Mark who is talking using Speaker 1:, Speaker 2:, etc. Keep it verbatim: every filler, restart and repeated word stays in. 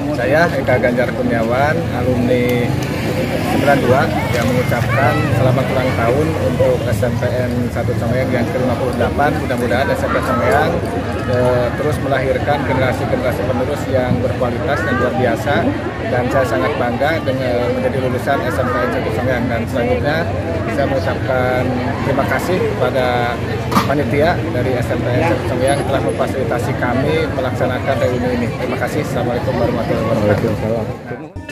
Speaker 1: Saya Eka Ganjar Kurniawan, alumni sembilan dua yang mengucapkan selamat ulang tahun untuk S M P N satu Congeyang yang ke lima puluh delapan. Mudah-mudahan S M P Congeyang eh, terus melahirkan generasi-generasi penerus yang berkualitas dan luar biasa. Dan saya sangat bangga dengan menjadi lulusan S M P N satu Congeyang. Dan selanjutnya saya mengucapkan terima kasih kepada panitia dari S M P N satu Congeyang telah memfasilitasi kami melaksanakan reuni ini. Terima kasih. Assalamualaikum warahmatullahi wabarakatuh.